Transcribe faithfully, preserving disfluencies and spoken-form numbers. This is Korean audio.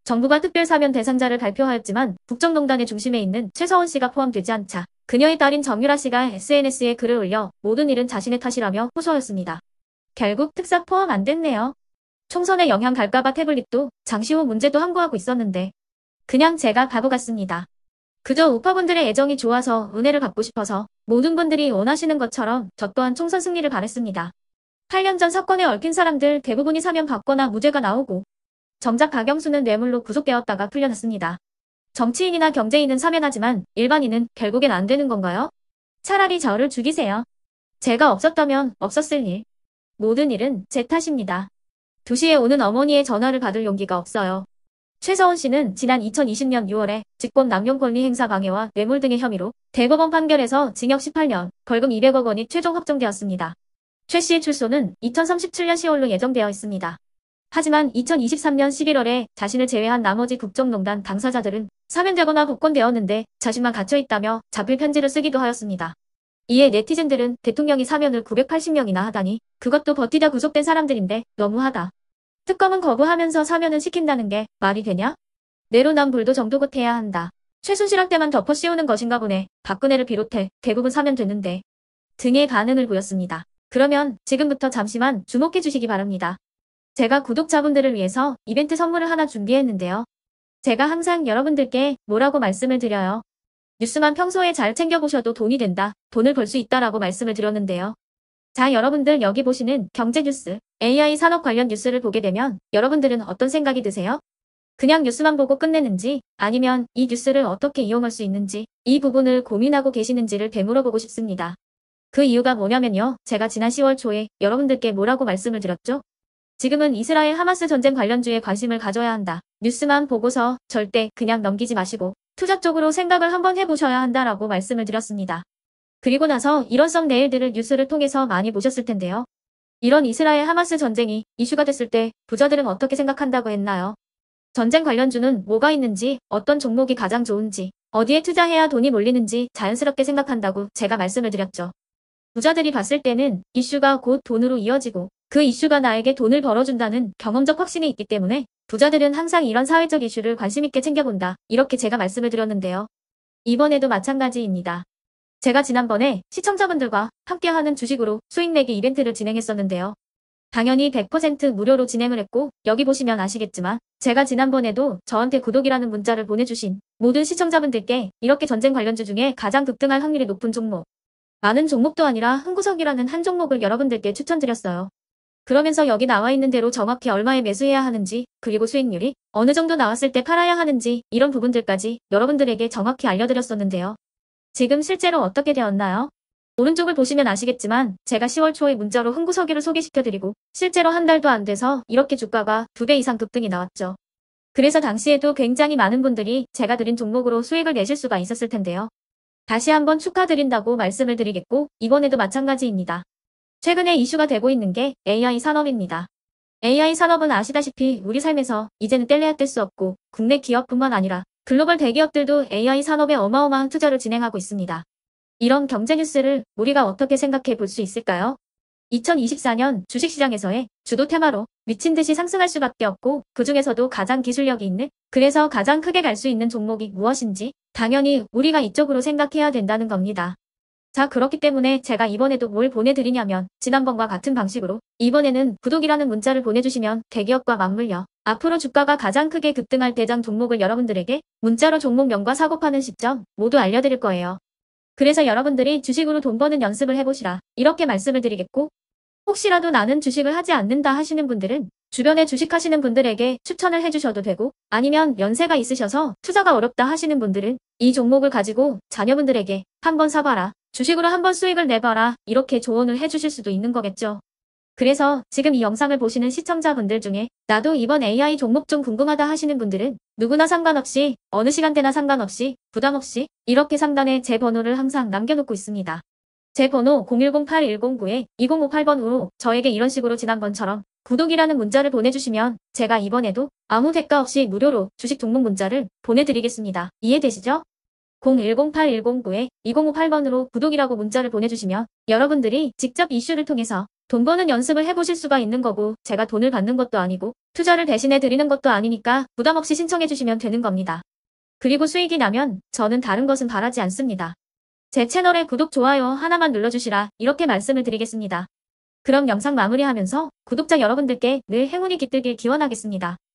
정부가 특별 사면 대상자를 발표하였지만 국정농단의 중심에 있는 최서원 씨가 포함되지 않자 그녀의 딸인 정유라 씨가 에스엔에스에 글을 올려 모든 일은 자신의 탓이라며 호소하였습니다. 결국 특사 포함 안 됐네요. 총선에 영향 갈까봐 태블릿도 장시호 문제도 항고하고 있었는데 그냥 제가 바보 같습니다. 그저 우파분들의 애정이 좋아서 은혜를 갚고 싶어서 모든 분들이 원하시는 것처럼 저 또한 총선 승리를 바랬습니다. 팔 년 전 사건에 얽힌 사람들 대부분이 사면 받거나 무죄가 나오고 정작 박영수는 뇌물로 구속되었다가 풀려났습니다. 정치인이나 경제인은 사면하지만 일반인은 결국엔 안 되는 건가요? 차라리 저를 죽이세요. 제가 없었다면 없었을 일. 모든 일은 제 탓입니다. 두 시에 오는 어머니의 전화를 받을 용기가 없어요. 최서원 씨는 지난 이천이십 년 유월에 직권 남용 권리 행사 방해와 뇌물 등의 혐의로 대법원 판결에서 징역 십팔 년, 벌금 이백억 원이 최종 확정되었습니다. 최 씨의 출소는 이천삼십칠 년 시월로 예정되어 있습니다. 하지만 이천이십삼 년 십일월에 자신을 제외한 나머지 국정농단 당사자들은 사면되거나 복권되었는데 자신만 갇혀있다며 자필 편지를 쓰기도 하였습니다. 이에 네티즌들은 대통령이 사면을 구백팔십 명이나 하다니 그것도 버티다 구속된 사람들인데 너무하다. 특검은 거부하면서 사면은 시킨다는 게 말이 되냐? 내로남 불도 정도껏 해야 한다. 최순실학 때만 덮어 씌우는 것인가 보네. 박근혜를 비롯해 대부분 사면됐는데 등의 반응을 보였습니다. 그러면 지금부터 잠시만 주목해 주시기 바랍니다. 제가 구독자분들을 위해서 이벤트 선물을 하나 준비했는데요. 제가 항상 여러분들께 뭐라고 말씀을 드려요. 뉴스만 평소에 잘 챙겨보셔도 돈이 된다, 돈을 벌 수 있다라고 말씀을 드렸는데요. 자, 여러분들 여기 보시는 경제 뉴스, 에이아이 산업 관련 뉴스를 보게 되면 여러분들은 어떤 생각이 드세요? 그냥 뉴스만 보고 끝내는지 아니면 이 뉴스를 어떻게 이용할 수 있는지 이 부분을 고민하고 계시는지를 되물어보고 싶습니다. 그 이유가 뭐냐면요. 제가 지난 시월 초에 여러분들께 뭐라고 말씀을 드렸죠? 지금은 이스라엘 하마스 전쟁 관련주에 관심을 가져야 한다. 뉴스만 보고서 절대 그냥 넘기지 마시고 투자 쪽으로 생각을 한번 해보셔야 한다라고 말씀을 드렸습니다. 그리고 나서 이런 썸 네일들을 뉴스를 통해서 많이 보셨을 텐데요. 이런 이스라엘 하마스 전쟁이 이슈가 됐을 때 부자들은 어떻게 생각한다고 했나요? 전쟁 관련주는 뭐가 있는지, 어떤 종목이 가장 좋은지, 어디에 투자해야 돈이 몰리는지 자연스럽게 생각한다고 제가 말씀을 드렸죠. 부자들이 봤을 때는 이슈가 곧 돈으로 이어지고 그 이슈가 나에게 돈을 벌어준다는 경험적 확신이 있기 때문에 부자들은 항상 이런 사회적 이슈를 관심있게 챙겨본다. 이렇게 제가 말씀을 드렸는데요. 이번에도 마찬가지입니다. 제가 지난번에 시청자분들과 함께하는 주식으로 수익 내기 이벤트를 진행했었는데요. 당연히 백 퍼센트 무료로 진행을 했고 여기 보시면 아시겠지만 제가 지난번에도 저한테 구독이라는 문자를 보내주신 모든 시청자분들께 이렇게 전쟁 관련주 중에 가장 급등할 확률이 높은 종목, 많은 종목도 아니라 흥구석이라는 한 종목을 여러분들께 추천드렸어요. 그러면서 여기 나와 있는 대로 정확히 얼마에 매수해야 하는지, 그리고 수익률이 어느 정도 나왔을 때 팔아야 하는지 이런 부분들까지 여러분들에게 정확히 알려드렸었는데요. 지금 실제로 어떻게 되었나요? 오른쪽을 보시면 아시겠지만 제가 시월 초에 문자로 흥구석이를 소개시켜드리고 실제로 한 달도 안 돼서 이렇게 주가가 두 배 이상 급등이 나왔죠. 그래서 당시에도 굉장히 많은 분들이 제가 드린 종목으로 수익을 내실 수가 있었을 텐데요. 다시 한번 축하드린다고 말씀을 드리겠고 이번에도 마찬가지입니다. 최근에 이슈가 되고 있는 게 에이아이 산업입니다. 에이아이 산업은 아시다시피 우리 삶에서 이제는 뗄래야 뗄 수 없고 국내 기업뿐만 아니라 글로벌 대기업들도 에이아이 산업에 어마어마한 투자를 진행하고 있습니다. 이런 경제 뉴스를 우리가 어떻게 생각해 볼 수 있을까요? 이천이십사 년 주식시장에서의 주도 테마로 미친 듯이 상승할 수밖에 없고 그 중에서도 가장 기술력이 있는, 그래서 가장 크게 갈 수 있는 종목이 무엇인지 당연히 우리가 이쪽으로 생각해야 된다는 겁니다. 자, 그렇기 때문에 제가 이번에도 뭘 보내드리냐면 지난번과 같은 방식으로 이번에는 구독이라는 문자를 보내주시면 대기업과 맞물려 앞으로 주가가 가장 크게 급등할 대장 종목을 여러분들에게 문자로 종목명과 사고파는 시점 모두 알려드릴 거예요. 그래서 여러분들이 주식으로 돈 버는 연습을 해보시라 이렇게 말씀을 드리겠고, 혹시라도 나는 주식을 하지 않는다 하시는 분들은 주변에 주식하시는 분들에게 추천을 해주셔도 되고, 아니면 연세가 있으셔서 투자가 어렵다 하시는 분들은 이 종목을 가지고 자녀분들에게 한번 사봐라, 주식으로 한번 수익을 내봐라 이렇게 조언을 해주실 수도 있는 거겠죠. 그래서 지금 이 영상을 보시는 시청자분들 중에 나도 이번 에이아이 종목 좀 궁금하다 하시는 분들은 누구나 상관없이 어느 시간대나 상관없이 부담없이 이렇게 상단에 제 번호를 항상 남겨놓고 있습니다. 제 번호 공일공 팔일공구 이공오팔 번으로 저에게 이런 식으로 지난번처럼 구독이라는 문자를 보내주시면 제가 이번에도 아무 대가 없이 무료로 주식 종목 문자를 보내드리겠습니다. 이해되시죠? 공일공 팔일공구 이공오팔 번으로 구독이라고 문자를 보내주시면 여러분들이 직접 이슈를 통해서 돈 버는 연습을 해보실 수가 있는 거고 제가 돈을 받는 것도 아니고 투자를 대신해 드리는 것도 아니니까 부담 없이 신청해 주시면 되는 겁니다. 그리고 수익이 나면 저는 다른 것은 바라지 않습니다. 제 채널에 구독, 좋아요 하나만 눌러주시라 이렇게 말씀을 드리겠습니다. 그럼 영상 마무리하면서 구독자 여러분들께 늘 행운이 깃들길 기원하겠습니다.